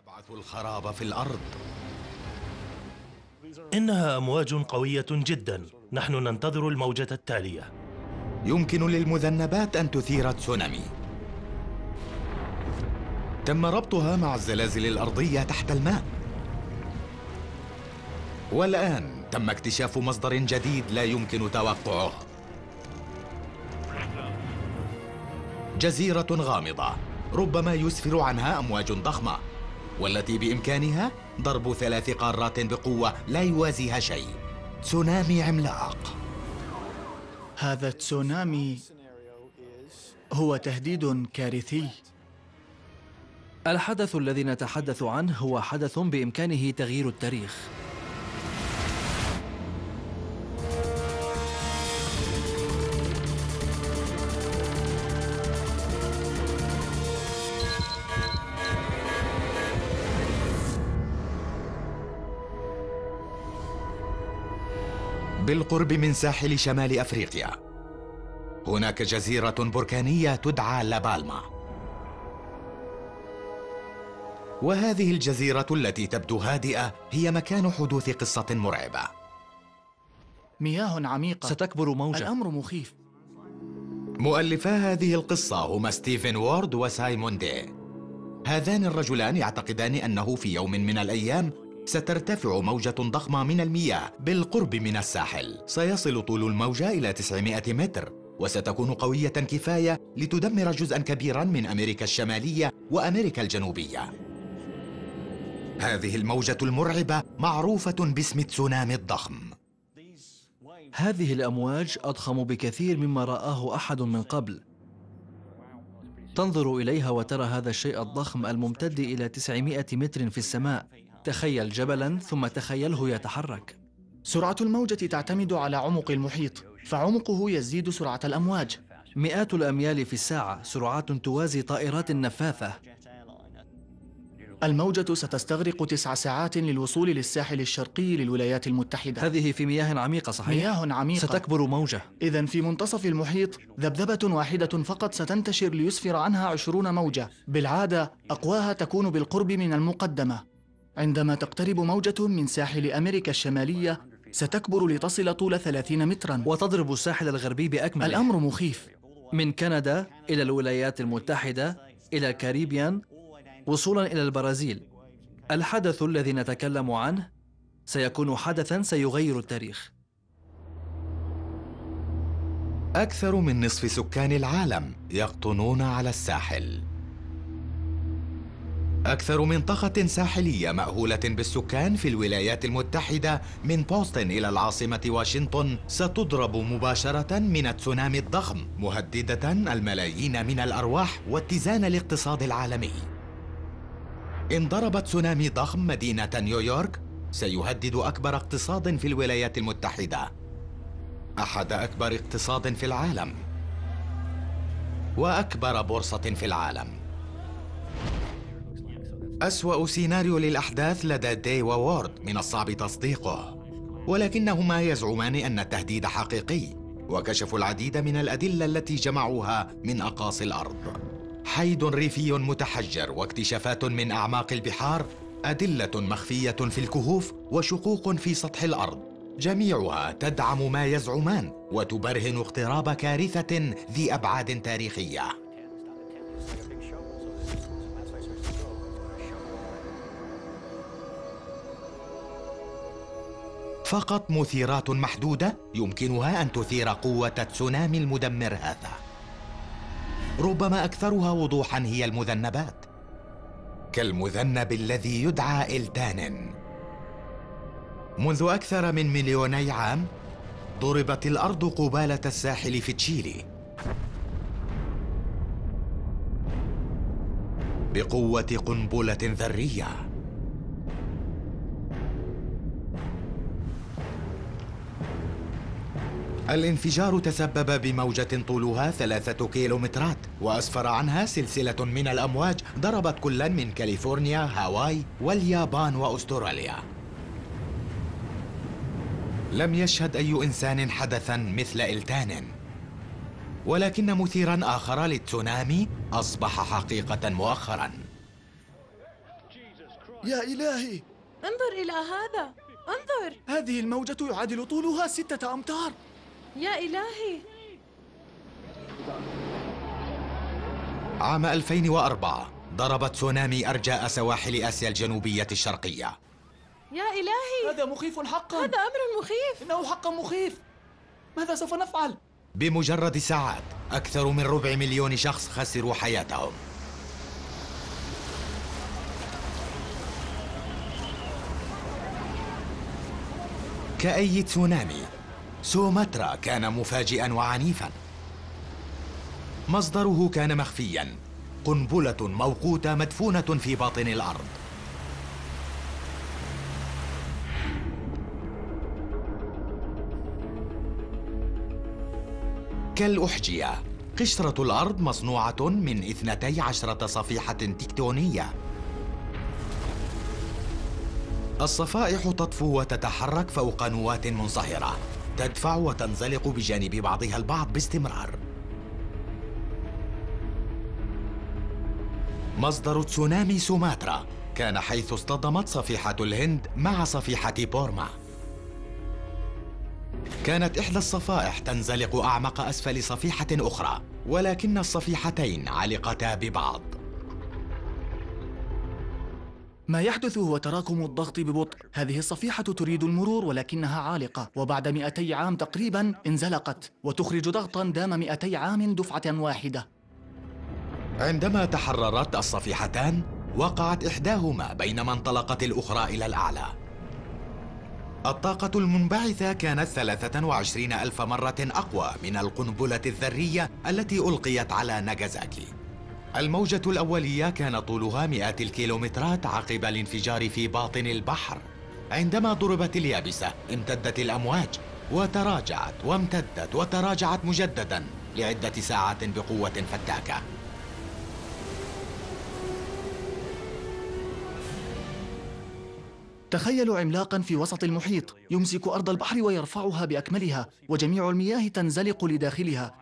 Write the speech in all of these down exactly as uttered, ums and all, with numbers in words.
تبعث الخراب في الأرض. إنها أمواج قوية جدا. نحن ننتظر الموجة التالية. يمكن للمذنبات أن تثير تسونامي. تم ربطها مع الزلازل الأرضية تحت الماء. والآن تم اكتشاف مصدر جديد لا يمكن توقعه. جزيرة غامضة ربما يسفر عنها أمواج ضخمة، والتي بإمكانها ضرب ثلاث قارات بقوة لا يوازيها شيء. تسونامي عملاق. هذا التسونامي هو تهديد كارثي. الحدث الذي نتحدث عنه هو حدث بإمكانه تغيير التاريخ. بالقرب من ساحل شمال أفريقيا هناك جزيرة بركانية تدعى لابالما، وهذه الجزيرة التي تبدو هادئة هي مكان حدوث قصة مرعبة. مياه عميقة ستكبر موجة. الأمر مخيف. مؤلفا هذه القصة هما ستيفن وورد وسايمون دي. هذان الرجلان يعتقدان أنه في يوم من الأيام سترتفع موجة ضخمة من المياه بالقرب من الساحل. سيصل طول الموجة إلى تسعمائة متر، وستكون قوية كفاية لتدمر جزءاً كبيراً من أمريكا الشمالية وأمريكا الجنوبية. هذه الموجة المرعبة معروفة باسم تسونامي الضخم. هذه الأمواج أضخم بكثير مما رآه أحد من قبل. تنظر إليها وترى هذا الشيء الضخم الممتد إلى تسعمائة متر في السماء. تخيل جبلاً ثم تخيله يتحرك. سرعة الموجة تعتمد على عمق المحيط، فعمقه يزيد سرعة الأمواج. مئات الأميال في الساعة، سرعات توازي طائرات النفاثة. الموجة ستستغرق تسع ساعات للوصول للساحل الشرقي للولايات المتحدة. هذه في مياه عميقة صحيح؟ مياه عميقة. ستكبر موجة. إذن في منتصف المحيط ذبذبة واحدة فقط ستنتشر ليسفر عنها عشرون موجة. بالعادة أقواها تكون بالقرب من المقدمة. عندما تقترب موجة من ساحل أمريكا الشمالية ستكبر لتصل طول ثلاثين متراً وتضرب الساحل الغربي بأكمله. الأمر مخيف. من كندا إلى الولايات المتحدة إلى الكاريبيان وصولاً إلى البرازيل. الحدث الذي نتكلم عنه سيكون حدثاً سيغير التاريخ. أكثر من نصف سكان العالم يقطنون على الساحل. أكثر منطقة ساحلية مأهولة بالسكان في الولايات المتحدة من بوسطن إلى العاصمة واشنطن ستضرب مباشرة من التسونامي الضخم، مهددة الملايين من الأرواح واتزان الاقتصاد العالمي. إن ضرب تسونامي ضخم مدينة نيويورك سيهدد أكبر اقتصاد في الولايات المتحدة، أحد أكبر اقتصاد في العالم، وأكبر بورصة في العالم. أسوأ سيناريو للأحداث لدى دي ووورد من الصعب تصديقه، ولكنهما يزعمان أن التهديد حقيقي، وكشفوا العديد من الأدلة التي جمعوها من أقاصي الأرض. حيد ريفي متحجر واكتشافات من أعماق البحار، أدلة مخفية في الكهوف وشقوق في سطح الأرض، جميعها تدعم ما يزعمان وتبرهن اقتراب كارثة ذي أبعاد تاريخية. فقط مثيرات محدودة يمكنها أن تثير قوة التسونامي المدمر هذا. ربما أكثرها وضوحاً هي المذنبات، كالمذنب الذي يدعى إلتانن. منذ أكثر من مليوني عام ضربت الأرض قبالة الساحل في تشيلي بقوة قنبلة ذرية. الانفجار تسبب بموجة طولها ثلاثة كيلومترات وأسفر عنها سلسلة من الأمواج ضربت كلا من كاليفورنيا، هاواي واليابان وأستراليا. لم يشهد أي إنسان حدثاً مثل إلتانن، ولكن مثيراً آخر للتسونامي أصبح حقيقة مؤخراً. يا إلهي، انظر إلى هذا، انظر. هذه الموجة يعادل طولها ستة أمتار. يا إلهي. عام ألفين وأربعة ضربت تسونامي أرجاء سواحل آسيا الجنوبية الشرقية. يا إلهي، هذا مخيف حقا. هذا أمر مخيف. إنه حقا مخيف. ماذا سوف نفعل؟ بمجرد ساعات أكثر من ربع مليون شخص خسروا حياتهم. كأي تسونامي، سومطرة كان مفاجئا وعنيفا. مصدره كان مخفيا، قنبلة موقوتة مدفونة في باطن الأرض. كالأحجية، قشرة الأرض مصنوعة من اثنتي عشرة صفيحة تكتونية. الصفائح تطفو وتتحرك فوق نواة منصهرة، تدفع وتنزلق بجانب بعضها البعض باستمرار. مصدر تسونامي سوماترا كان حيث اصطدمت صفيحة الهند مع صفيحة بورما. كانت إحدى الصفائح تنزلق أعمق أسفل صفيحة أخرى، ولكن الصفيحتين علقتا ببعض. ما يحدث هو تراكم الضغط ببطء. هذه الصفيحة تريد المرور ولكنها عالقة، وبعد مئتي عام تقريبا انزلقت وتخرج ضغطا دام مئتي عام دفعة واحدة. عندما تحررت الصفيحتان وقعت إحداهما بينما انطلقت الأخرى إلى الأعلى. الطاقة المنبعثة كانت ثلاثة وعشرين ألف مرة أقوى من القنبلة الذرية التي ألقيت على ناغازاكي. الموجة الأولية كان طولها مئات الكيلومترات عقب الانفجار في باطن البحر. عندما ضربت اليابسة امتدت الأمواج وتراجعت وامتدت وتراجعت مجددا لعدة ساعات بقوة فتاكة. تخيلوا عملاقا في وسط المحيط يمسك أرض البحر ويرفعها بأكملها، وجميع المياه تنزلق لداخلها.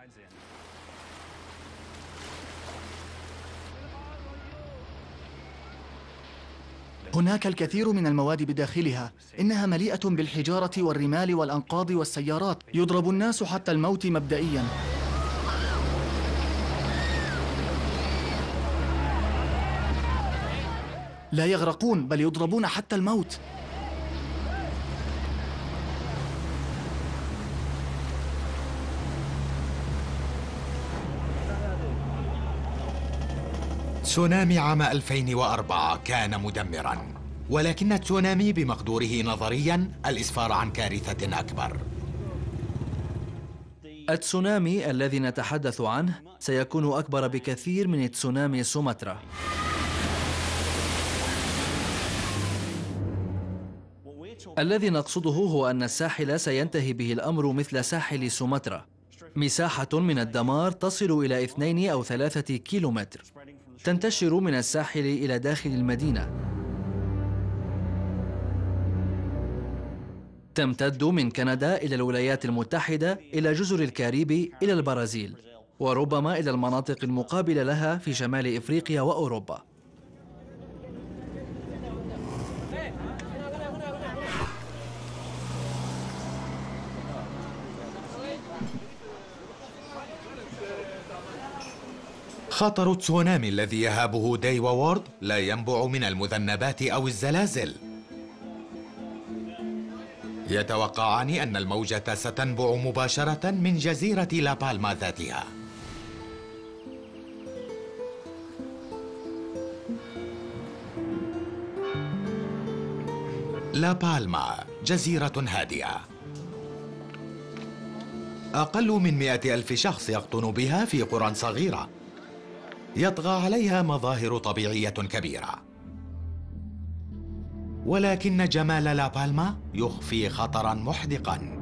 هناك الكثير من المواد بداخلها، إنها مليئة بالحجارة والرمال والأنقاض والسيارات. يضرب الناس حتى الموت مبدئياً. لا يغرقون بل يضربون حتى الموت. تسونامي عام ألفين وأربعة كان مدمراً، ولكن التسونامي بمقدوره نظرياً الإسفار عن كارثة أكبر. التسونامي الذي نتحدث عنه سيكون أكبر بكثير من تسونامي سومطرة. الذي نقصده هو أن الساحل سينتهي به الأمر مثل ساحل سومطرة، مساحة من الدمار تصل إلى اثنين أو ثلاثة كيلومتر، تنتشر من الساحل إلى داخل المدينة، تمتد من كندا إلى الولايات المتحدة إلى جزر الكاريبي إلى البرازيل، وربما إلى المناطق المقابلة لها في شمال إفريقيا وأوروبا. خطر التسونامي الذي يهابه داي وورد لا ينبع من المذنبات أو الزلازل. يتوقعان أن الموجة ستنبع مباشرة من جزيرة لا بالما ذاتها. لا بالما جزيرة هادئة، أقل من مئة ألف شخص يقطن بها في قرى صغيرة، يطغى عليها مظاهر طبيعية كبيرة. ولكن جمال لا بالما يخفي خطراً محدقاً.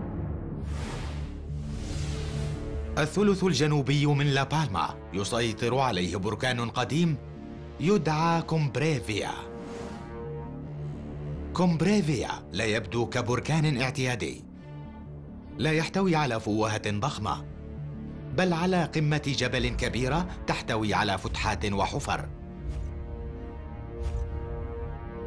الثلث الجنوبي من لا بالما يسيطر عليه بركان قديم يدعى كومبريفيا. كومبريفيا لا يبدو كبركان اعتيادي، لا يحتوي على فوهة ضخمة، بل على قمة جبل كبيرة تحتوي على فتحات وحفر.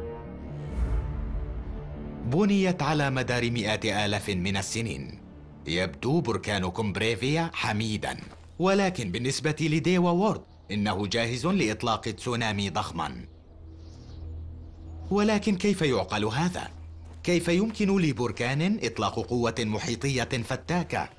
بنيت على مدار مئات آلاف من السنين. يبدو بركان كومبريفيا حميداً، ولكن بالنسبة لديوا وورد إنه جاهز لإطلاق تسونامي ضخماً. ولكن كيف يعقل هذا؟ كيف يمكن لبركان إطلاق قوة محيطية فتاكة؟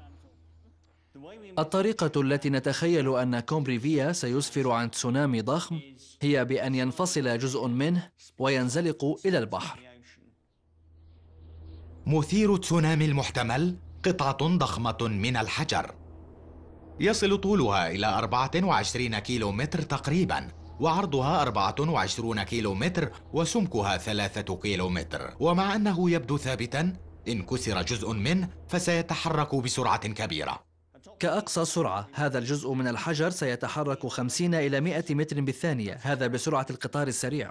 الطريقة التي نتخيل أن كومبريفيا سيسفر عن تسونامي ضخم هي بأن ينفصل جزء منه وينزلق إلى البحر. مثير تسونامي المحتمل قطعة ضخمة من الحجر، يصل طولها إلى أربعة وعشرين كيلومتر تقريباً، وعرضها أربعة وعشرون كيلومتر، وسمكها ثلاثة كيلومتر. ومع أنه يبدو ثابتاً، إن كسر جزء منه فسيتحرك بسرعة كبيرة. كأقصى سرعة هذا الجزء من الحجر سيتحرك خمسين إلى مئة متر بالثانية، هذا بسرعة القطار السريع.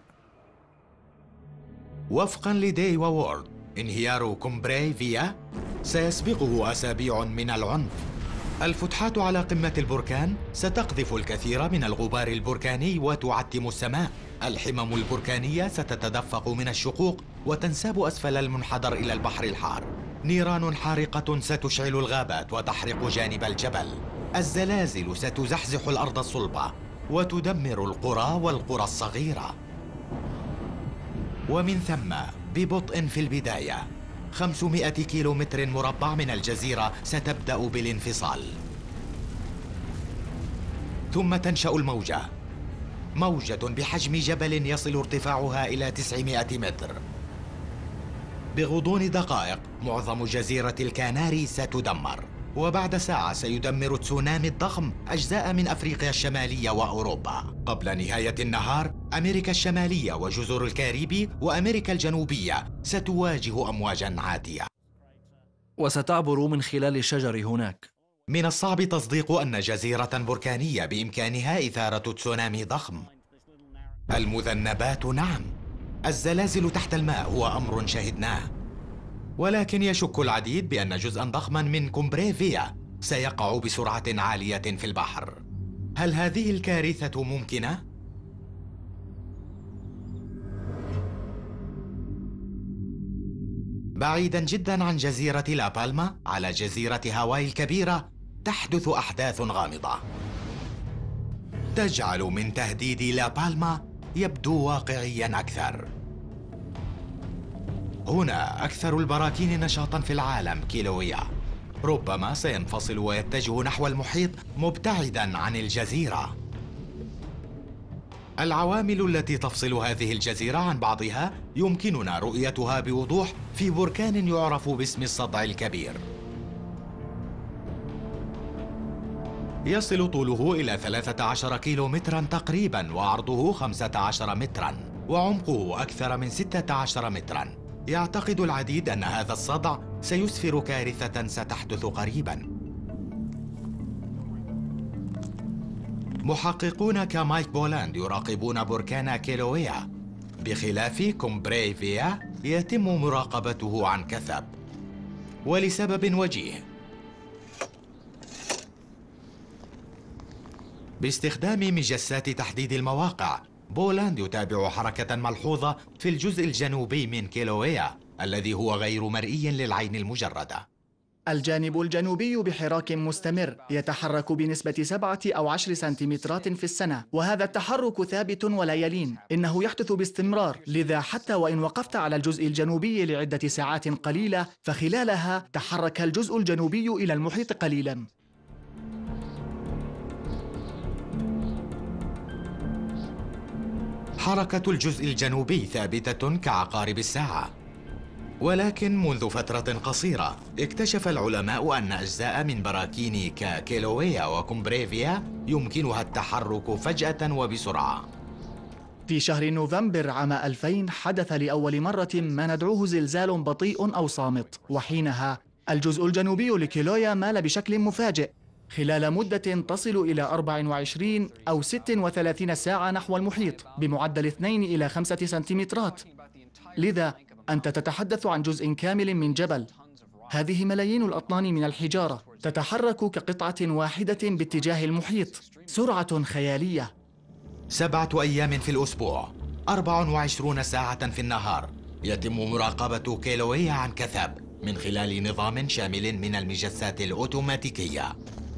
وفقاً لديوا وورد، انهيار كومبريفيا سيسبقه أسابيع من العنف. الفتحات على قمة البركان ستقذف الكثير من الغبار البركاني وتعتم السماء. الحمم البركانية ستتدفق من الشقوق وتنساب أسفل المنحدر إلى البحر الحار. نيران حارقة ستشعل الغابات وتحرق جانب الجبل. الزلازل ستزحزح الأرض الصلبة وتدمر القرى والقرى الصغيرة. ومن ثم ببطء في البداية خمسمائة كيلومتر مربع من الجزيرة ستبدأ بالانفصال، ثم تنشأ الموجة، موجة بحجم جبل يصل ارتفاعها إلى تسعمائة متر. بغضون دقائق معظم جزيرة الكناري ستدمر، وبعد ساعة سيدمر تسونامي الضخم أجزاء من أفريقيا الشمالية وأوروبا. قبل نهاية النهار أمريكا الشمالية وجزر الكاريبي وأمريكا الجنوبية ستواجه أمواجاً عاتية، وستعبر من خلال الشجر هناك. من الصعب تصديق أن جزيرة بركانية بإمكانها إثارة تسونامي ضخم. المذنبات نعم، الزلازل تحت الماء هو أمر شهدناه، ولكن يشك العديد بأن جزءاً ضخماً من كومبريفيا سيقع بسرعة عالية في البحر. هل هذه الكارثة ممكنة؟ بعيداً جداً عن جزيرة لا بالما على جزيرة هاواي الكبيرة تحدث أحداث غامضة تجعل من تهديد لا بالما يبدو واقعياً أكثر. هنا أكثر البراكين نشاطاً في العالم كيلويا، ربما سينفصل ويتجه نحو المحيط مبتعداً عن الجزيرة. العوامل التي تفصل هذه الجزيرة عن بعضها يمكننا رؤيتها بوضوح في بركان يعرف باسم الصدع الكبير. يصل طوله إلى ثلاثة عشر كيلومتراً تقريباً، وعرضه خمسة عشر متراً، وعمقه أكثر من ستة عشر متراً. يعتقد العديد أن هذا الصدع سيسفر كارثة ستحدث قريباً. محققون كمايك بولاند يراقبون بركان كيلويا. بخلاف كومبريفيا يتم مراقبته عن كثب، ولسبب وجيه. باستخدام مجسات تحديد المواقع، بولاند يتابع حركة ملحوظة في الجزء الجنوبي من كيلويا الذي هو غير مرئي للعين المجردة. الجانب الجنوبي بحراك مستمر يتحرك بنسبة سبعة أو عشر سنتيمترات في السنة، وهذا التحرك ثابت ولا يلين، إنه يحدث باستمرار. لذا حتى وإن وقفت على الجزء الجنوبي لعدة ساعات قليلة فخلالها تحرك الجزء الجنوبي إلى المحيط قليلاً. حركة الجزء الجنوبي ثابتة كعقارب الساعة، ولكن منذ فترة قصيرة اكتشف العلماء أن أجزاء من براكين ككيلويا وكومبريفيا يمكنها التحرك فجأة وبسرعة. في شهر نوفمبر عام ألفين حدث لأول مرة ما ندعوه زلزال بطيء أو صامت، وحينها الجزء الجنوبي لكيلويا مال بشكل مفاجئ خلال مدة تصل إلى أربع وعشرين أو ست وثلاثين ساعة نحو المحيط بمعدل اثنين إلى خمسة سنتيمترات. لذا أنت تتحدث عن جزء كامل من جبل. هذه ملايين الأطنان من الحجارة تتحرك كقطعة واحدة باتجاه المحيط، سرعة خيالية. سبعة أيام في الأسبوع، أربع وعشرون ساعة في النهار، يتم مراقبة كيلوية عن كثب من خلال نظام شامل من المجسات الأوتوماتيكية.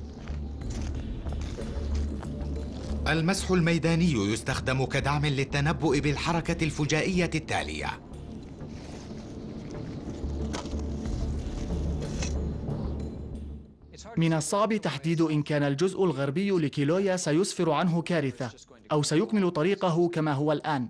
المسح الميداني يستخدم كدعم للتنبؤ بالحركة الفجائية التالية. من الصعب تحديد إن كان الجزء الغربي لكيلويا سيسفر عنه كارثة أو سيكمل طريقه كما هو الآن.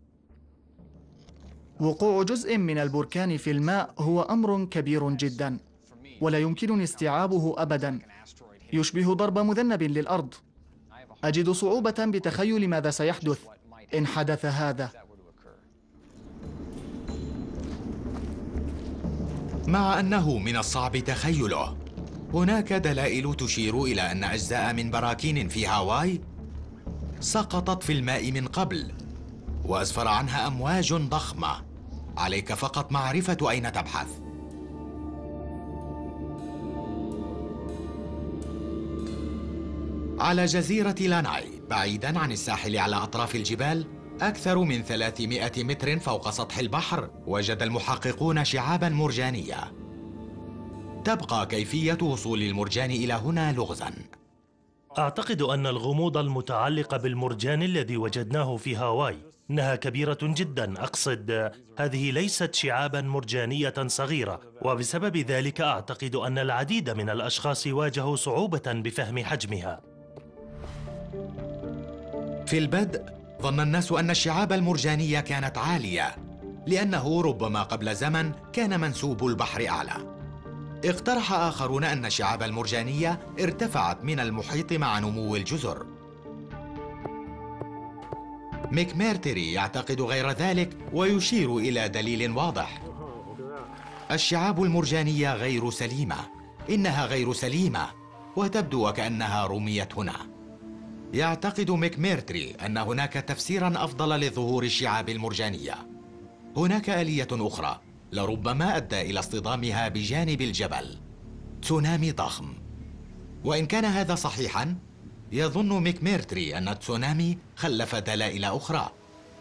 وقوع جزء من البركان في الماء هو أمر كبير جدا، ولا يمكنني استيعابه أبدا. يشبه ضرب مذنب للأرض. أجد صعوبة بتخيل ماذا سيحدث إن حدث هذا. مع أنه من الصعب تخيله، هناك دلائل تشير إلى أن أجزاء من براكين في هاواي سقطت في الماء من قبل وأسفر عنها أمواج ضخمة. عليك فقط معرفة أين تبحث. على جزيرة لاناي بعيداً عن الساحل على أطراف الجبال أكثر من ثلاثمائة متر فوق سطح البحر، وجد المحققون شعاباً مرجانية. تبقى كيفية وصول المرجان إلى هنا لغزاً. أعتقد أن الغموض المتعلق بالمرجان الذي وجدناه في هاواي إنها كبيرة جدا. أقصد هذه ليست شعابا مرجانية صغيرة، وبسبب ذلك أعتقد أن العديد من الأشخاص واجهوا صعوبة بفهم حجمها. في البدء ظن الناس أن الشعاب المرجانية كانت عالية، لأنه ربما قبل زمن كان منسوب البحر أعلى. اقترح آخرون أن الشعاب المرجانية ارتفعت من المحيط مع نمو الجزر. ميكميرتري يعتقد غير ذلك ويشير إلى دليل واضح. الشعاب المرجانية غير سليمة، إنها غير سليمة وتبدو وكأنها رميت هنا. يعتقد ميكميرتري أن هناك تفسيراً أفضل لظهور الشعاب المرجانية. هناك آلية أخرى لربما أدى إلى اصطدامها بجانب الجبل، تسونامي ضخم. وإن كان هذا صحيحاً، يظن ميكميرتري أن التسونامي خلف دلائل أخرى.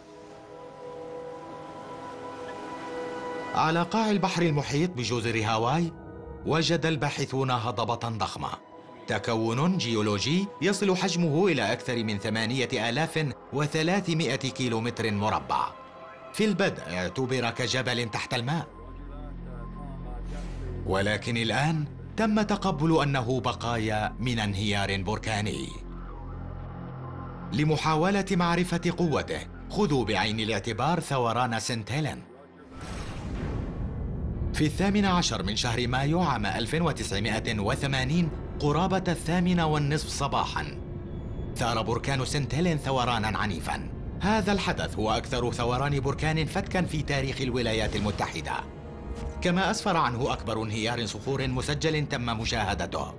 على قاع البحر المحيط بجزر هاواي وجد الباحثون هضبة ضخمة، تكون جيولوجي يصل حجمه إلى أكثر من ثمانية آلاف وثلاثمائة كيلومتر مربع. في البدء اعتبر كجبل تحت الماء، ولكن الآن تم تقبل أنه بقايا من انهيار بركاني. لمحاولة معرفة قوته، خذوا بعين الاعتبار ثوران سنت هيلين. في الثامن عشر من شهر مايو عام ألف وتسعمائة وثمانين قرابة الثامنة والنصف صباحاً، ثار بركان سنت هيلين ثورانا عنيفاً. هذا الحدث هو أكثر ثوران بركان فتكاً في تاريخ الولايات المتحدة، كما أسفر عنه أكبر انهيار صخور مسجل تم مشاهدته.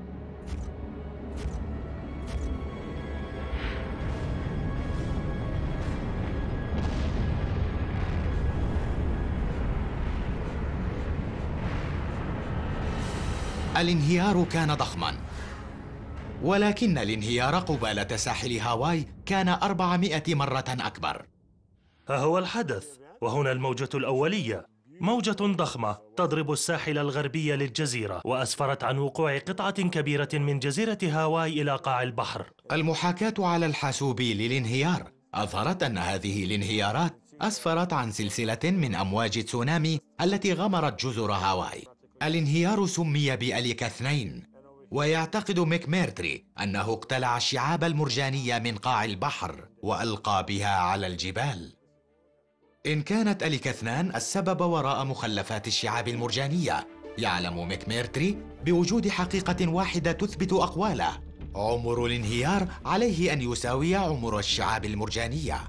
الانهيار كان ضخماً، ولكن الانهيار قبالة ساحل هاواي كان أربعمائة مرة أكبر. ها هو الحدث، وهنا الموجة الأولية، موجة ضخمة تضرب الساحل الغربي للجزيرة وأسفرت عن وقوع قطعة كبيرة من جزيرة هاواي إلى قاع البحر. المحاكاة على الحاسوب للانهيار أظهرت أن هذه الانهيارات أسفرت عن سلسلة من أمواج تسونامي التي غمرت جزر هاواي. الانهيار سمي بأليكا اثنين، ويعتقد ميكميرتري أنه اقتلع الشعاب المرجانية من قاع البحر وألقى بها على الجبال. إن كانت أليكا اثنان السبب وراء مخلفات الشعاب المرجانية، يعلم ميكميرتري بوجود حقيقة واحدة تثبت أقواله: عمر الانهيار عليه أن يساوي عمر الشعاب المرجانية.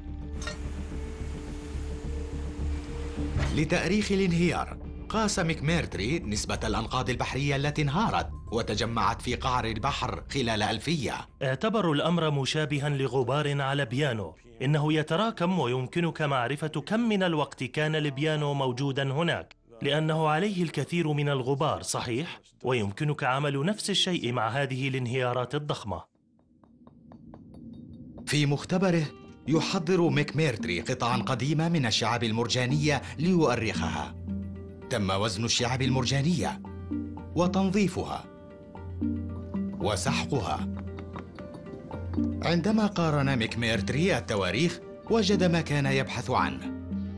لتأريخ الانهيار، قاس ميكميرتري نسبة الأنقاض البحرية التي انهارت وتجمعت في قعر البحر خلال ألفية. اعتبروا الأمر مشابها لغبار على بيانو، إنه يتراكم ويمكنك معرفة كم من الوقت كان البيانو موجودا هناك، لأنه عليه الكثير من الغبار، صحيح؟ ويمكنك عمل نفس الشيء مع هذه الانهيارات الضخمة. في مختبره يحضر ميكميرتري قطعا قديمة من الشعاب المرجانية ليؤرخها. تم وزن الشعاب المرجانية وتنظيفها وسحقها. عندما قارن ميكميرتري التواريخ وجد ما كان يبحث عنه: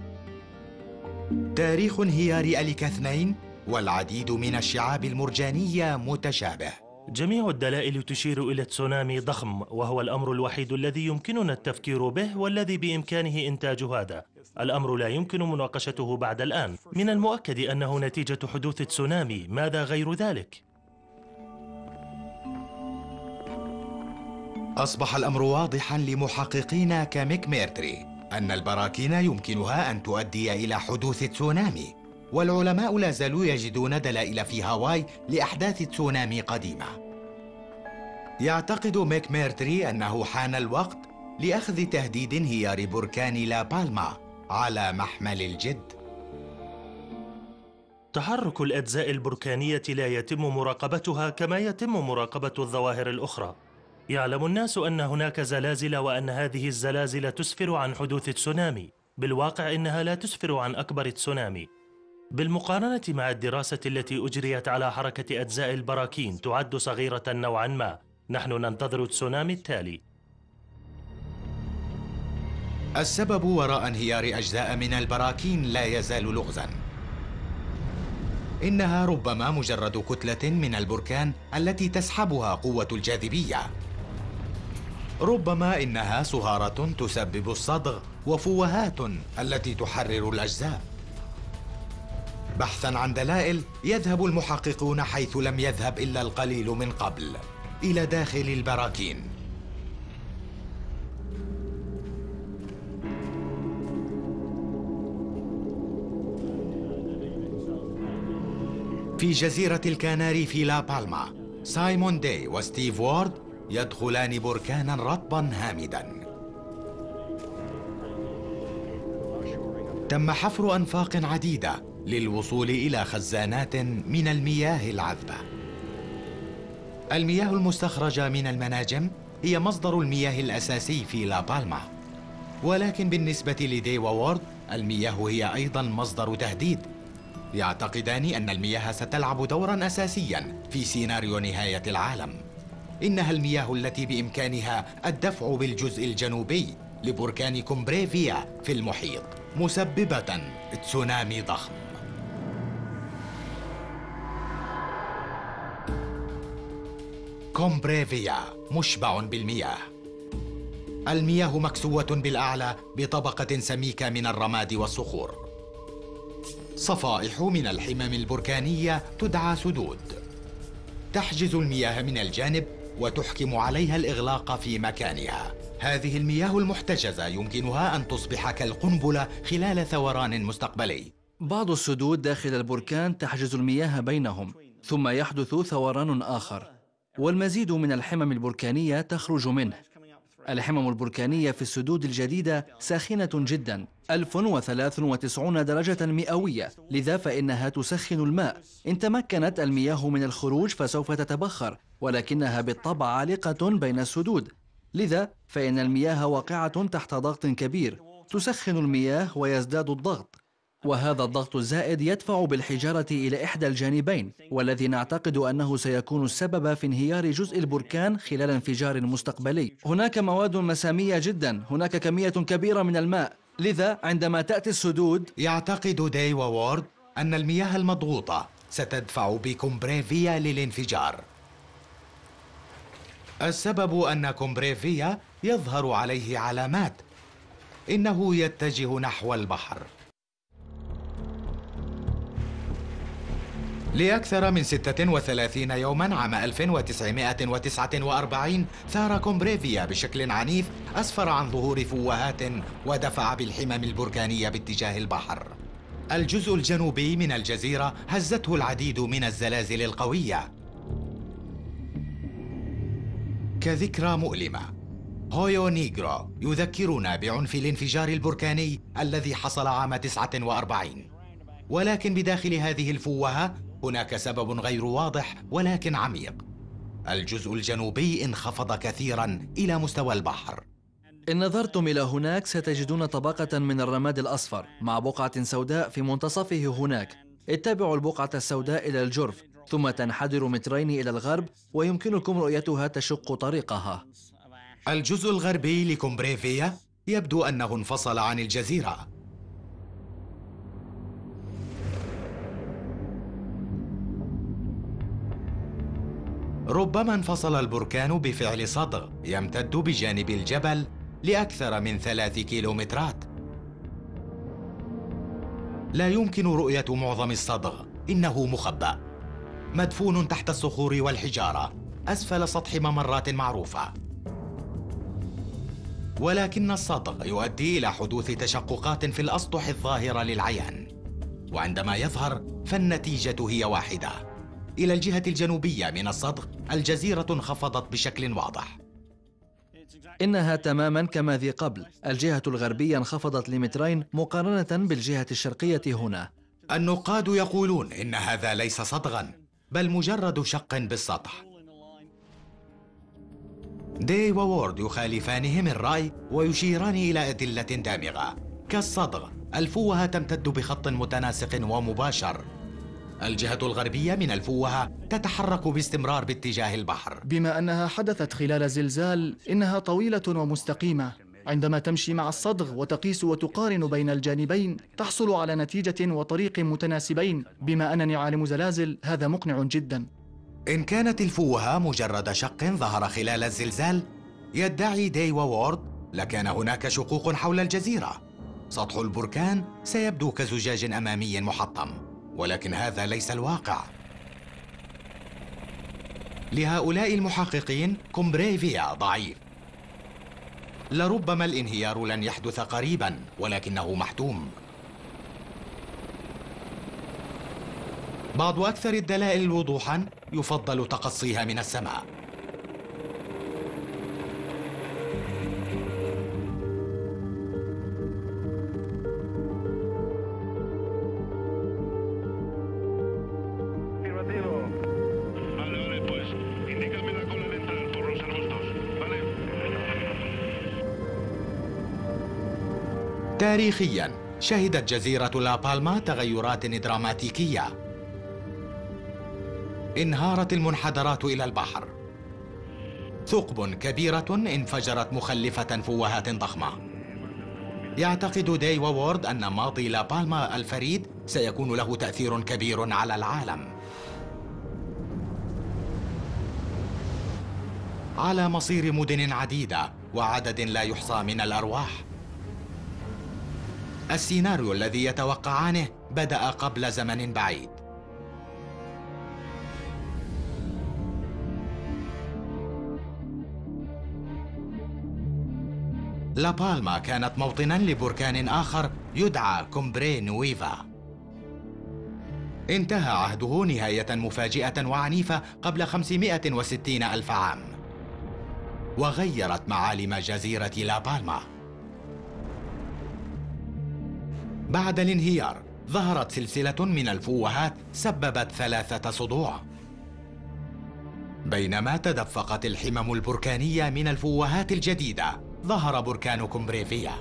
تاريخ انهيار أليكا اثنين والعديد من الشعاب المرجانية متشابه. جميع الدلائل تشير إلى تسونامي ضخم، وهو الأمر الوحيد الذي يمكننا التفكير به والذي بإمكانه إنتاج هذا. الأمر لا يمكن مناقشته بعد الآن. من المؤكد أنه نتيجة حدوث تسونامي، ماذا غير ذلك؟ أصبح الأمر واضحاً لمحققين كميكميرتري أن البراكين يمكنها أن تؤدي إلى حدوث تسونامي، والعلماء لا زالوا يجدون دلائل في هاواي لأحداث تسونامي قديمة. يعتقد ميكميرتري أنه حان الوقت لأخذ تهديد انهيار بركان لا بالما على محمل الجد. تحرك الأجزاء البركانية لا يتم مراقبتها كما يتم مراقبة الظواهر الأخرى. يعلم الناس أن هناك زلازل وأن هذه الزلازل تسفر عن حدوث تسونامي. بالواقع إنها لا تسفر عن أكبر تسونامي. بالمقارنة مع الدراسة التي أجريت على حركة أجزاء البراكين تعد صغيرة نوعاً ما. نحن ننتظر التسونامي التالي. السبب وراء انهيار أجزاء من البراكين لا يزال لغزاً. إنها ربما مجرد كتلة من البركان التي تسحبها قوة الجاذبية. ربما إنها صهارة تسبب الصدغ وفوهات التي تحرر الأجزاء. بحثاً عن دلائل، يذهب المحققون حيث لم يذهب إلا القليل من قبل، إلى داخل البراكين. في جزيرة الكناري في لا بالما، سايمون داي وستيف وورد يدخلان بركاناً رطباً هامداً. تم حفر أنفاق عديدة للوصول إلى خزانات من المياه العذبة. المياه المستخرجة من المناجم هي مصدر المياه الأساسي في لا بالما، ولكن بالنسبة لداي ووورد المياه هي أيضاً مصدر تهديد. يعتقدان أن المياه ستلعب دوراً أساسياً في سيناريو نهاية العالم. إنها المياه التي بإمكانها الدفع بالجزء الجنوبي لبركان كومبريفيا في المحيط، مسببة تسونامي ضخم. كومبريفيا مشبع بالمياه. المياه مكسوة بالأعلى بطبقة سميكة من الرماد والصخور. صفائح من الحمم البركانية تدعى سدود، تحجز المياه من الجانب وتحكم عليها الإغلاق في مكانها. هذه المياه المحتجزة يمكنها أن تصبح كالقنبلة خلال ثوران مستقبلي. بعض السدود داخل البركان تحجز المياه بينهم، ثم يحدث ثوران آخر، والمزيد من الحمم البركانية تخرج منه. الحمم البركانية في السدود الجديدة ساخنة جدا، ألف وثلاث وتسعين درجة مئوية، لذا فإنها تسخن الماء. إن تمكنت المياه من الخروج فسوف تتبخر، ولكنها بالطبع عالقة بين السدود، لذا فإن المياه واقعة تحت ضغط كبير، تسخن المياه ويزداد الضغط، وهذا الضغط الزائد يدفع بالحجارة إلى إحدى الجانبين، والذي نعتقد أنه سيكون السبب في انهيار جزء البركان خلال انفجار مستقبلي. هناك مواد مسامية جدا، هناك كمية كبيرة من الماء، لذا عندما تأتي السدود. يعتقد داي ووورد أن المياه المضغوطة ستدفع بكومبريفيا للانفجار. السبب أن كومبريفيا يظهر عليه علامات، إنه يتجه نحو البحر. لأكثر من ستة وثلاثين يوماً عام ألف وتسعمائة وتسعة وأربعين ثار كومبريفيا بشكل عنيف، أسفر عن ظهور فوهات ودفع بالحمم البركانية باتجاه البحر. الجزء الجنوبي من الجزيرة هزته العديد من الزلازل القوية. كذكرى مؤلمة، هويو نيغرو يذكرنا بعنف الانفجار البركاني الذي حصل عام تسعة وأربعين، ولكن بداخل هذه الفوهة هناك سبب غير واضح ولكن عميق. الجزء الجنوبي انخفض كثيراً إلى مستوى البحر، إن نظرتم إلى هناك ستجدون طبقة من الرماد الأصفر مع بقعة سوداء في منتصفه هناك. اتبعوا البقعة السوداء إلى الجرف ثم تنحدروا مترين إلى الغرب ويمكنكم رؤيتها تشق طريقها. الجزء الغربي لكومبريفيا يبدو أنه انفصل عن الجزيرة. ربما انفصل البركان بفعل صدغ يمتد بجانب الجبل لأكثر من ثلاث كيلومترات. لا يمكن رؤية معظم الصدغ، إنه مخبأ مدفون تحت الصخور والحجارة أسفل سطح ممرات معروفة. ولكن الصدغ يؤدي إلى حدوث تشققات في الأسطح الظاهرة للعيان، وعندما يظهر فالنتيجة هي واحدة. إلى الجهة الجنوبية من الصدغ الجزيرة انخفضت بشكل واضح. إنها تماما كما ذي قبل، الجهة الغربية انخفضت لمترين مقارنة بالجهة الشرقية هنا. النقاد يقولون إن هذا ليس صدغا بل مجرد شق بالسطح. داي ووورد يخالفانهم الرأي ويشيران إلى أدلة دامغة كالصدغ. الفوهة تمتد بخط متناسق ومباشر. الجهة الغربية من الفوهة تتحرك باستمرار باتجاه البحر. بما أنها حدثت خلال زلزال، إنها طويلة ومستقيمة. عندما تمشي مع الصدغ وتقيس وتقارن بين الجانبين تحصل على نتيجة وطريق متناسبين. بما أنني عالم زلازل هذا مقنع جدا. إن كانت الفوهة مجرد شق ظهر خلال الزلزال يدعي داي ووورد لكان هناك شقوق حول الجزيرة. سطح البركان سيبدو كزجاج أمامي محطم، ولكن هذا ليس الواقع. لهؤلاء المحققين كومبريفيا ضعيف. لربما الانهيار لن يحدث قريبا، ولكنه محتوم. بعض أكثر الدلائل وضوحا يفضل تقصيها من السماء. تاريخياً شهدت جزيرة لا بالما تغيرات دراماتيكية. انهارت المنحدرات إلى البحر. ثقب كبيرة انفجرت مخلفة فوهات ضخمة. يعتقد داي ووورد أن ماضي لا بالما الفريد سيكون له تأثير كبير على العالم، على مصير مدن عديدة وعدد لا يحصى من الأرواح. السيناريو الذي يتوقعانه بدأ قبل زمن بعيد. لا بالما كانت موطناً لبركان آخر يدعى كومبري نويفا. انتهى عهده نهاية مفاجئة وعنيفة قبل خمسمائة وستين ألف عام، وغيرت معالم جزيرة لا بالما. بعد الانهيار ظهرت سلسلة من الفوهات سببت ثلاثة صدوع. بينما تدفقت الحمم البركانية من الفوهات الجديدة ظهر بركان كومبريفيا.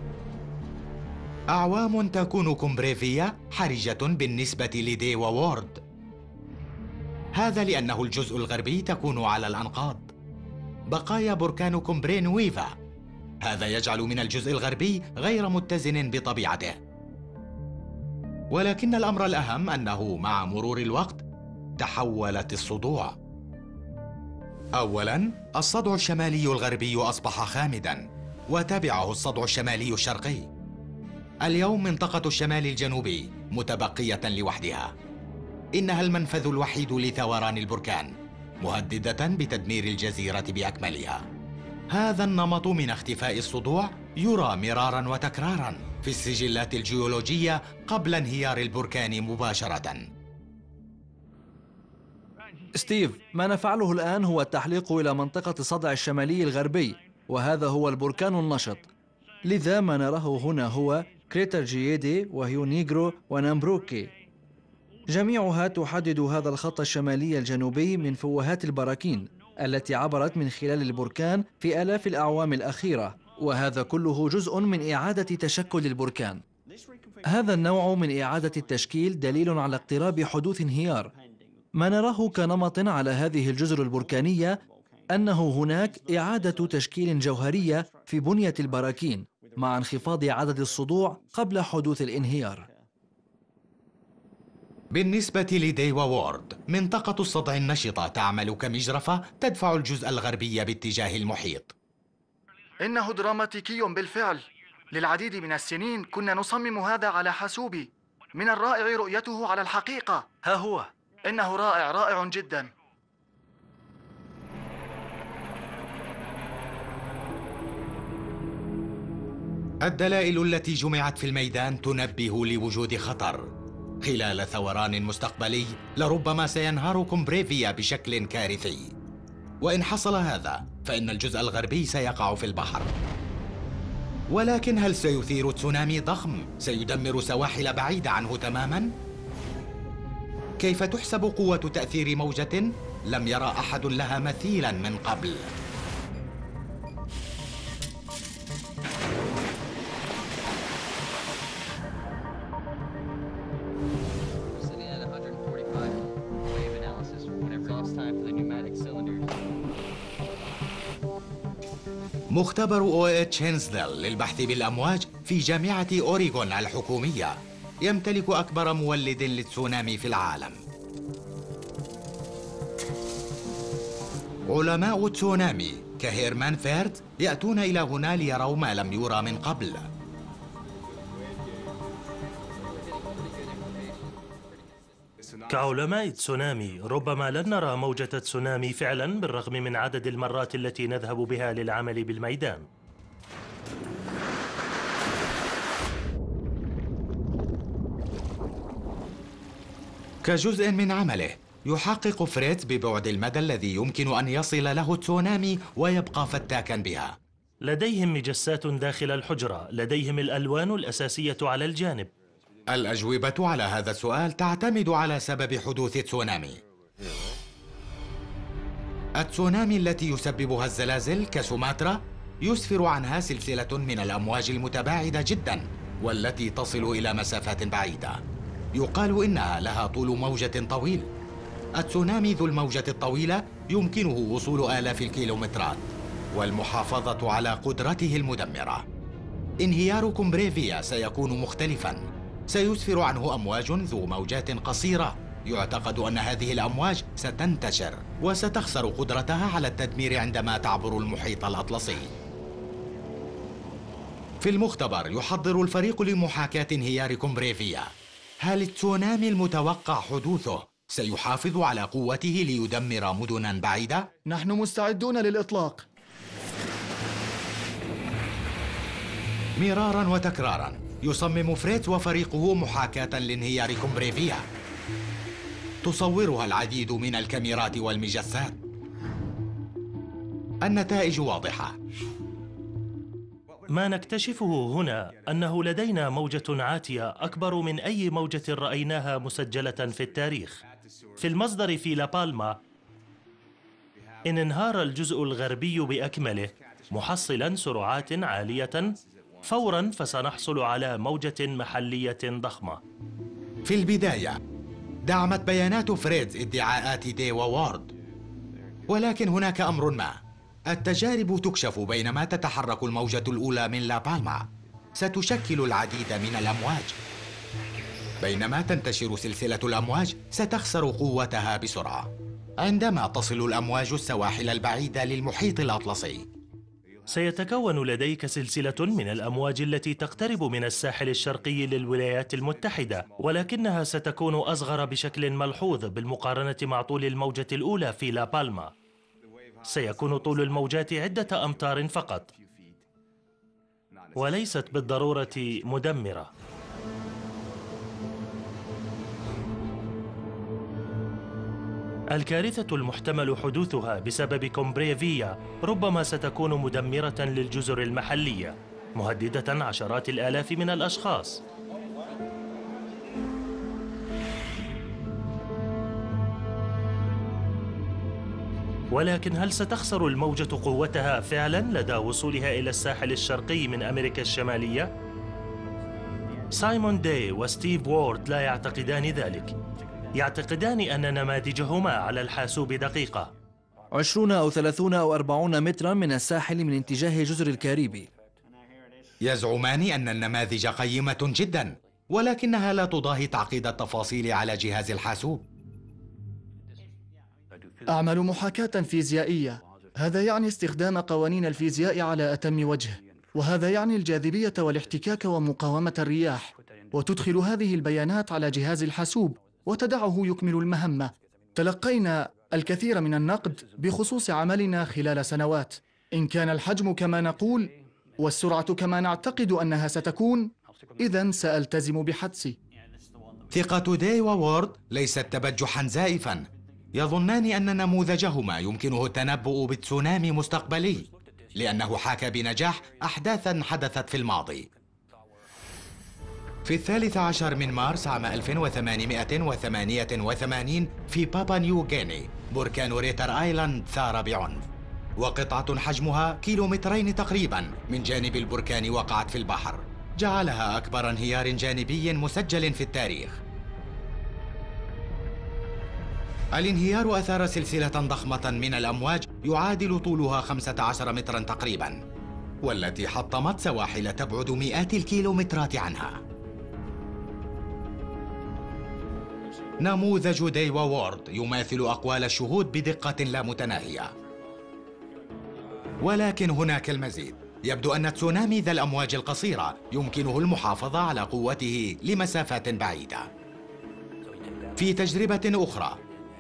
أعوام تكون كومبريفيا حرجة بالنسبة لداي ووورد. هذا لأنه الجزء الغربي تكون على الأنقاض. بقايا بركان كومبري نويفا. هذا يجعل من الجزء الغربي غير متزن بطبيعته. ولكن الأمر الأهم أنه مع مرور الوقت تحولت الصدوع. أولاً، الصدع الشمالي الغربي أصبح خامداً، وتبعه الصدع الشمالي الشرقي. اليوم منطقة الشمال الجنوبي متبقية لوحدها. إنها المنفذ الوحيد لثوران البركان، مهددة بتدمير الجزيرة بأكملها. هذا النمط من اختفاء الصدوع يرى مراراً وتكراراً في السجلات الجيولوجية قبل انهيار البركان مباشرة. ستيف، ما نفعله الآن هو التحليق إلى منطقة الصدع الشمالي الغربي، وهذا هو البركان النشط. لذا ما نراه هنا هو كريتر جييدي وهيو نيغرو ونامبروكي. جميعها تحدد هذا الخط الشمالي الجنوبي من فوهات البراكين التي عبرت من خلال البركان في آلاف الأعوام الأخيرة، وهذا كله جزء من إعادة تشكل البركان. هذا النوع من إعادة التشكيل دليل على اقتراب حدوث انهيار. ما نراه كنمط على هذه الجزر البركانية أنه هناك إعادة تشكيل جوهرية في بنية البراكين مع انخفاض عدد الصدوع قبل حدوث الانهيار. بالنسبة لديوا وورد، منطقة الصدع النشطة تعمل كمجرفة تدفع الجزء الغربي باتجاه المحيط. إنه دراماتيكي بالفعل. للعديد من السنين كنا نصمم هذا على حاسوبي. من الرائع رؤيته على الحقيقة. ها هو. إنه رائع رائع جدا. الدلائل التي جمعت في الميدان تنبه لوجود خطر. خلال ثوران مستقبلي لربما سينهار كومبريفيا بشكل كارثي. وإن حصل هذا فإن الجزء الغربي سيقع في البحر. ولكن هل سيثير تسونامي ضخم سيدمر سواحل بعيدة عنه تماماً؟ كيف تحسب قوة تأثير موجة لم يرى أحد لها مثيلاً من قبل؟ مختبر أو إتش هينسدل للبحث بالأمواج في جامعة أوريغون الحكومية يمتلك أكبر مولد للتسونامي في العالم. علماء التسونامي كهيرمان فيرت يأتون إلى هنا ليروا ما لم يرى من قبل. كعلماء تسونامي ربما لن نرى موجة تسونامي فعلا بالرغم من عدد المرات التي نذهب بها للعمل بالميدان. كجزء من عمله يحقق فريد ببعد المدى الذي يمكن أن يصل له التسونامي ويبقى فتاكا بها. لديهم مجسات داخل الحجرة، لديهم الألوان الأساسية على الجانب. الأجوبة على هذا السؤال تعتمد على سبب حدوث التسونامي. التسونامي التي يسببها الزلازل كسوماترا يسفر عنها سلسلة من الأمواج المتباعدة جدا والتي تصل إلى مسافات بعيدة. يقال إنها لها طول موجة طويل. التسونامي ذو الموجة الطويلة يمكنه وصول آلاف الكيلومترات والمحافظة على قدرته المدمرة. انهيار كومبريفيا سيكون مختلفاً. سيسفر عنه أمواج ذو موجات قصيرة. يعتقد أن هذه الأمواج ستنتشر وستخسر قدرتها على التدمير عندما تعبر المحيط الأطلسي. في المختبر يحضر الفريق لمحاكاة انهيار كومبريفيا. هل التسونامي المتوقع حدوثه سيحافظ على قوته ليدمر مدناً بعيدة؟ نحن مستعدون للإطلاق. مراراً وتكراراً يصمم فريد وفريقه محاكاة لانهيار كومبريفيا. تصورها العديد من الكاميرات والمجسات. النتائج واضحة. ما نكتشفه هنا أنه لدينا موجة عاتية أكبر من أي موجة رأيناها مسجلة في التاريخ. في المصدر في لابالما إن انهار الجزء الغربي بأكمله محصلاً سرعات عالية، فوراً فسنحصل على موجة محلية ضخمة. في البداية دعمت بيانات فريد ادعاءات ديوا وورد، ولكن هناك أمر ما. التجارب تكشف بينما تتحرك الموجة الأولى من لابالما ستشكل العديد من الأمواج. بينما تنتشر سلسلة الأمواج ستخسر قوتها بسرعة عندما تصل الأمواج السواحل البعيدة للمحيط الأطلسي. سيتكون لديك سلسلة من الأمواج التي تقترب من الساحل الشرقي للولايات المتحدة، ولكنها ستكون أصغر بشكل ملحوظ بالمقارنة مع طول الموجة الأولى في لابالما. سيكون طول الموجات عدة أمتار فقط، وليست بالضرورة مدمرة. الكارثة المحتمل حدوثها بسبب كومبريفيا ربما ستكون مدمرة للجزر المحلية، مهددة عشرات الآلاف من الأشخاص. ولكن هل ستخسر الموجة قوتها فعلا لدى وصولها إلى الساحل الشرقي من أمريكا الشمالية؟ سايمون داي وستيف وورد لا يعتقدان ذلك. يعتقدان أن نماذجهما على الحاسوب دقيقة. عشرون أو ثلاثون أو أربعون مترا من الساحل من اتجاه جزر الكاريبي. يزعمان أن النماذج قيمة جدا، ولكنها لا تضاهي تعقيد التفاصيل على جهاز الحاسوب. أعمل محاكاة فيزيائية، هذا يعني استخدام قوانين الفيزياء على أتم وجه، وهذا يعني الجاذبية والاحتكاك ومقاومة الرياح، وتدخل هذه البيانات على جهاز الحاسوب وتدعه يكمل المهمة. تلقينا الكثير من النقد بخصوص عملنا خلال سنوات. إن كان الحجم كما نقول والسرعة كما نعتقد أنها ستكون، إذن سألتزم بحدسي. ثقة داي ووورد ليست تبجحا زائفا. يظنان أن نموذجهما يمكنه التنبؤ بتسونامي مستقبلي، لأنه حاكى بنجاح أحداثا حدثت في الماضي. في الثالث عشر من مارس عام ألف وثمانمائة وثمانية وثمانين في بابا نيو غيني بركان ريتر آيلاند ثار بعنف، وقطعة حجمها كيلومترين تقريبا من جانب البركان وقعت في البحر، جعلها أكبر انهيار جانبي مسجل في التاريخ. الانهيار أثار سلسلة ضخمة من الأمواج يعادل طولها خمسة عشر مترا تقريبا، والتي حطمت سواحل تبعد مئات الكيلومترات عنها. نموذج داي ووورد يماثل أقوال الشهود بدقة لا متناهية، ولكن هناك المزيد. يبدو أن تسونامي ذا الأمواج القصيرة يمكنه المحافظة على قوته لمسافات بعيدة. في تجربة أخرى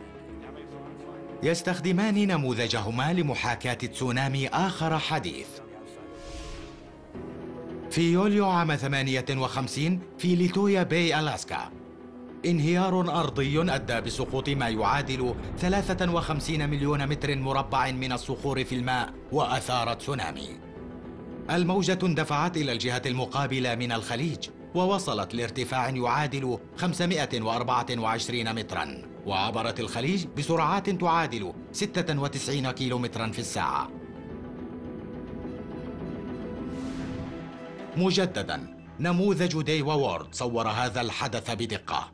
يستخدمان نموذجهما لمحاكاة تسونامي آخر حديث. في يوليو عام ثمانية وخمسين في ليتويا باي ألاسكا، انهيار أرضي أدى بسقوط ما يعادل ثلاثة وخمسين مليون متر مربع من الصخور في الماء وأثار تسونامي. الموجة اندفعت إلى الجهة المقابلة من الخليج ووصلت لارتفاع يعادل خمسمائة وأربعة وعشرين متراً، وعبرت الخليج بسرعات تعادل ستة وتسعين كيلومتراً في الساعة. مجدداً، نموذج داي ووورد صور هذا الحدث بدقة.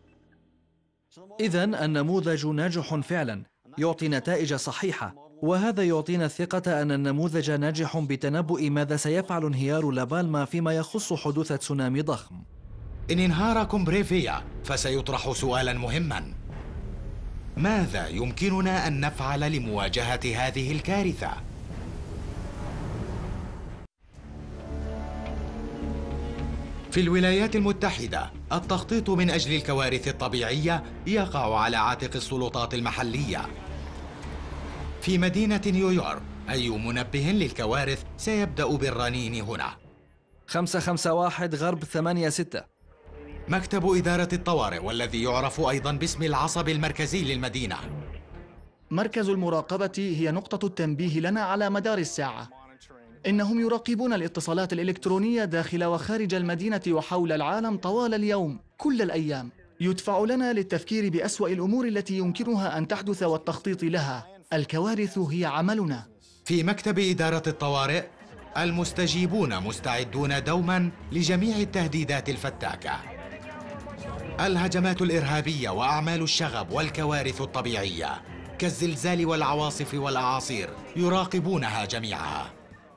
إذن النموذج ناجح فعلا، يعطي نتائج صحيحة، وهذا يعطينا الثقة أن النموذج ناجح بتنبؤ ماذا سيفعل انهيار لابالما فيما يخص حدوث تسونامي ضخم. إن انهار كومبريفيا فسيطرح سؤالا مهما: ماذا يمكننا أن نفعل لمواجهة هذه الكارثة؟ في الولايات المتحدة، التخطيط من أجل الكوارث الطبيعية يقع على عاتق السلطات المحلية. في مدينة نيويورك، أي منبه للكوارث سيبدأ بالرنين هنا. خمسة خمسة واحد غرب ثمانية ستة. مكتب إدارة الطوارئ، والذي يعرف أيضاً باسم العصب المركزي للمدينة. مركز المراقبة هي نقطة التنبيه لنا على مدار الساعة. إنهم يراقبون الاتصالات الإلكترونية داخل وخارج المدينة وحول العالم طوال اليوم، كل الأيام. يدفع لنا للتفكير بأسوأ الأمور التي يمكنها أن تحدث والتخطيط لها. الكوارث هي عملنا. في مكتب إدارة الطوارئ، المستجيبون مستعدون دوماً لجميع التهديدات الفتاكة. الهجمات الإرهابية وأعمال الشغب والكوارث الطبيعية كالزلزال والعواصف والأعاصير يراقبونها جميعها.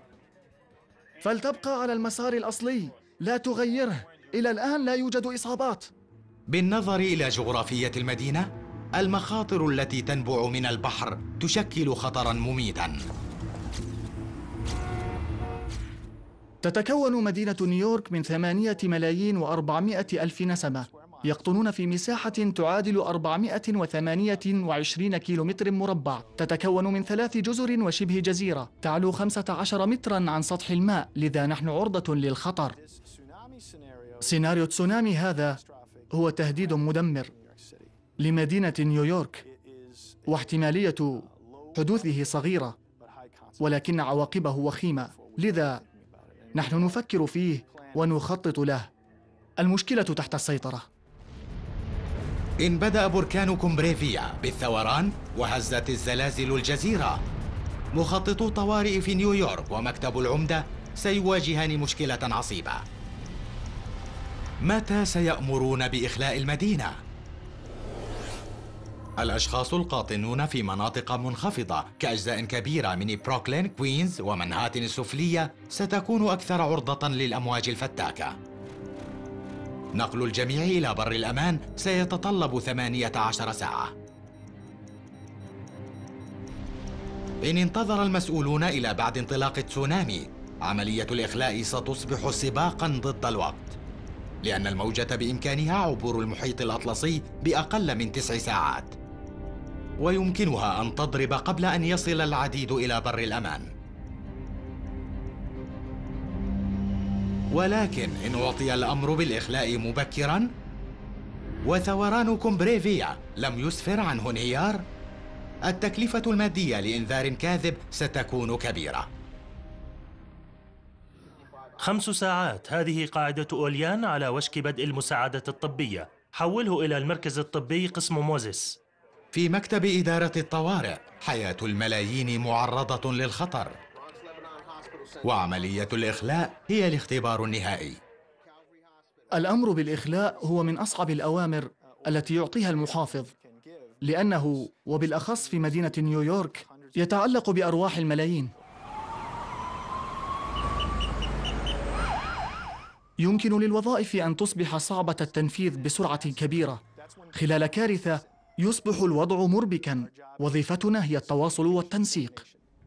فلتبقى على المسار الأصلي، لا تغيره. إلى الآن لا يوجد إصابات. بالنظر إلى جغرافية المدينة، المخاطر التي تنبع من البحر تشكل خطراً مميتاً. تتكون مدينة نيويورك من ثمانية ملايين وأربعمائة ألف نسمة، يقطنون في مساحة تعادل أربعمائة وثمانية وعشرين كيلومتر مربع. تتكون من ثلاث جزر وشبه جزيرة تعلو خمسة عشر متراً عن سطح الماء، لذا نحن عرضة للخطر. سيناريو تسونامي هذا هو تهديد مدمر لمدينة نيويورك، واحتمالية حدوثه صغيرة، ولكن عواقبه وخيمة، لذا نحن نفكر فيه ونخطط له. المشكلة تحت السيطرة. إن بدأ بركان كومبريفيا بالثوران وهزت الزلازل الجزيرة، مخططو الطوارئ في نيويورك ومكتب العمدة سيواجهان مشكلة عصيبة. متى سيأمرون بإخلاء المدينة؟ الأشخاص القاطنون في مناطق منخفضة كأجزاء كبيرة من بروكلين، كوينز ومنهاتن السفلية ستكون أكثر عرضة للأمواج الفتاكة. نقل الجميع إلى بر الأمان سيتطلب ثمانية عشر ساعة. إن انتظر المسؤولون إلى بعد انطلاق التسونامي، عملية الإخلاء ستصبح سباقاً ضد الوقت، لأن الموجة بإمكانها عبور المحيط الأطلسي بأقل من تسع ساعات، ويمكنها أن تضرب قبل أن يصل العديد إلى بر الأمان. ولكن إن أعطي الأمر بالإخلاء مبكراً وثوران كومبريفيا لم يسفر عنه انهيار، التكلفة المادية لإنذار كاذب ستكون كبيرة. خمس ساعات، هذه قاعدة أوليان على وشك بدء المساعدة الطبية. حوله إلى المركز الطبي قسم موزيس. في مكتب إدارة الطوارئ، حياة الملايين معرضة للخطر، وعملية الإخلاء هي الاختبار النهائي. الأمر بالإخلاء هو من أصعب الأوامر التي يعطيها المحافظ، لأنه وبالأخص في مدينة نيويورك يتعلق بأرواح الملايين. يمكن للوظائف أن تصبح صعبة التنفيذ بسرعة كبيرة. خلال كارثة يصبح الوضع مربكاً. وظيفتنا هي التواصل والتنسيق.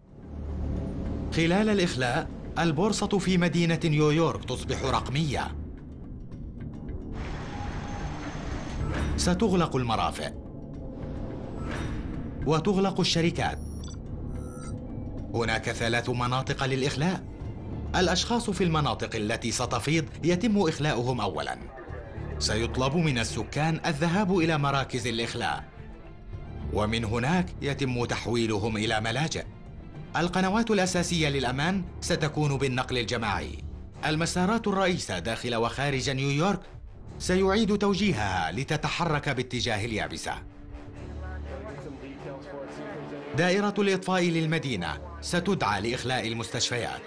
خلال الإخلاء، البورصة في مدينة نيويورك تصبح رقمية. ستغلق المرافق وتغلق الشركات. هناك ثلاث مناطق للإخلاء. الأشخاص في المناطق التي ستفيض يتم إخلاؤهم أولاً. سيطلب من السكان الذهاب إلى مراكز الإخلاء، ومن هناك يتم تحويلهم إلى ملاجئ. القنوات الأساسية للأمان ستكون بالنقل الجماعي. المسارات الرئيسة داخل وخارج نيويورك سيعيد توجيهها لتتحرك باتجاه اليابسة. دائرة الإطفاء للمدينة ستدعى لإخلاء المستشفيات،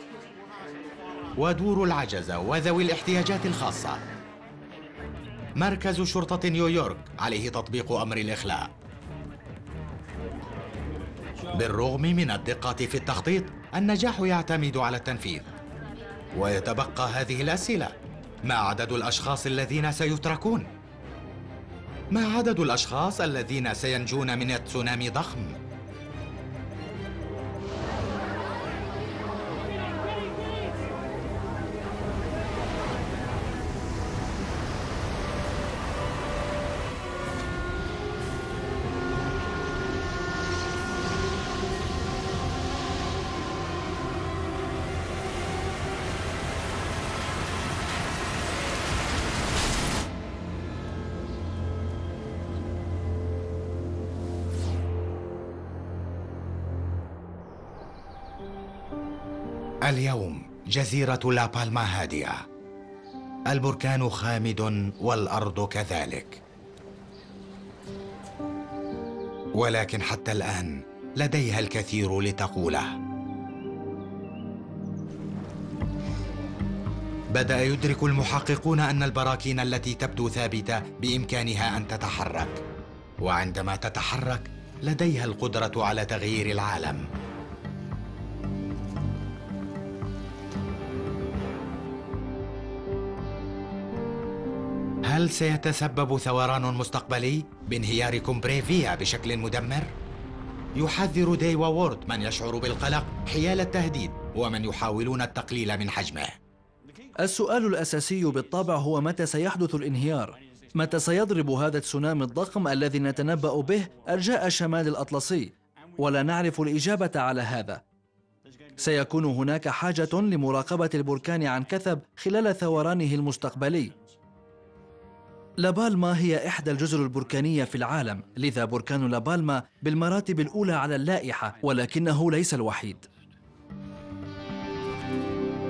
ودور العجزة وذوي الاحتياجات الخاصة. مركز شرطة نيويورك عليه تطبيق أمر الإخلاء. بالرغم من الدقة في التخطيط، النجاح يعتمد على التنفيذ. ويتبقى هذه الأسئلة: ما عدد الأشخاص الذين سيتركون؟ ما عدد الأشخاص الذين سينجون من تسونامي ضخم؟ اليوم جزيرة لا بالما هادئة. البركان خامد والأرض كذلك، ولكن حتى الآن لديها الكثير لتقوله. بدأ يدرك المحققون أن البراكين التي تبدو ثابتة بإمكانها أن تتحرك، وعندما تتحرك لديها القدرة على تغيير العالم. هل سيتسبب ثوران مستقبلي بانهيار كومبريفيا بشكل مدمر؟ يحذر ديوا وورد من يشعر بالقلق حيال التهديد ومن يحاولون التقليل من حجمه. السؤال الأساسي بالطبع هو متى سيحدث الانهيار؟ متى سيضرب هذا التسونامي الضخم الذي نتنبأ به أرجاء الشمال الأطلسي؟ ولا نعرف الإجابة على هذا. سيكون هناك حاجة لمراقبة البركان عن كثب خلال ثورانه المستقبلي. لابالما هي إحدى الجزر البركانية في العالم، لذا بركان لابالما بالمراتب الأولى على اللائحة، ولكنه ليس الوحيد.